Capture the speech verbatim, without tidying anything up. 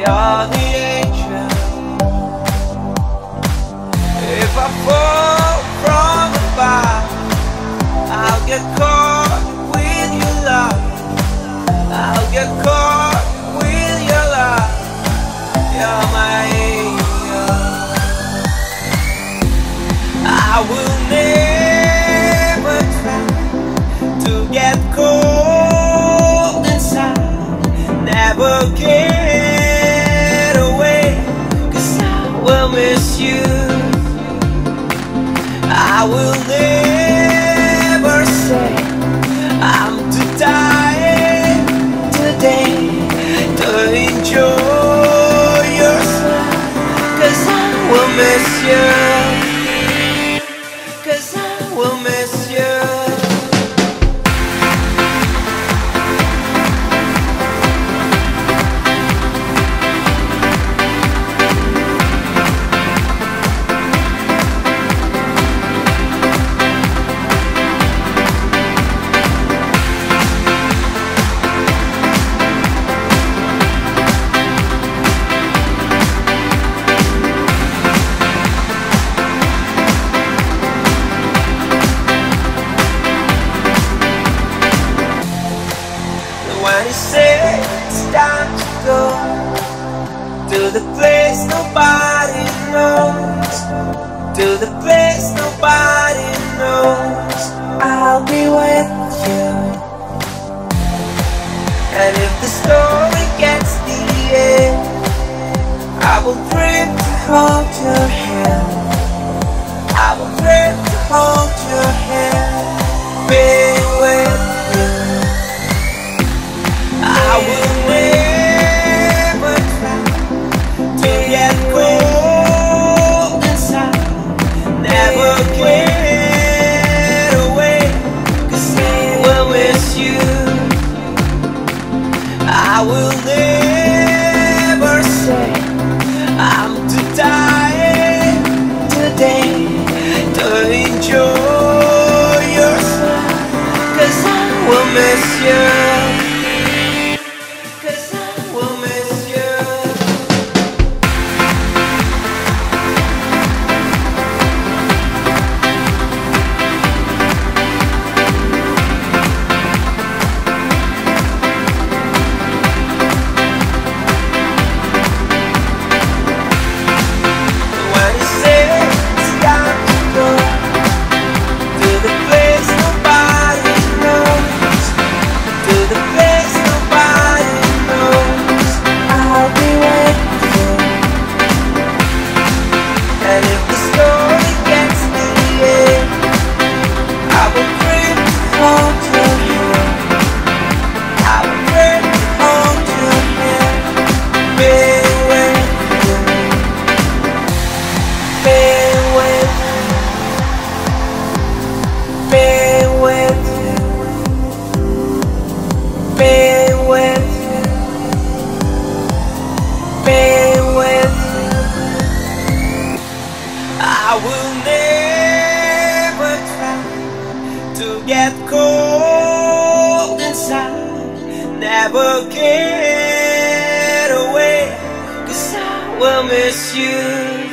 you're the angel. If I fall from above, I'll get caught with your love. I'll get caught with your love. You're my angel. I will never try to get cold inside, never get away, 'cause I will miss you. I will never say I'm too tired today to enjoy your smile, 'cause I will miss you, 'cause I will miss you. When you say it's time to go to the place nobody knows, to the place nobody knows, I'll be with you. And if the story gets the end, I will dream to hold your hand. I will dream to hold your hand, being with you. I will never try to get cold inside, never get away, 'cause I will miss you. I will never say I'm too tired today to enjoy your smile, 'cause I will miss you. I will never try to get cold inside, never get away, 'cause I will miss you.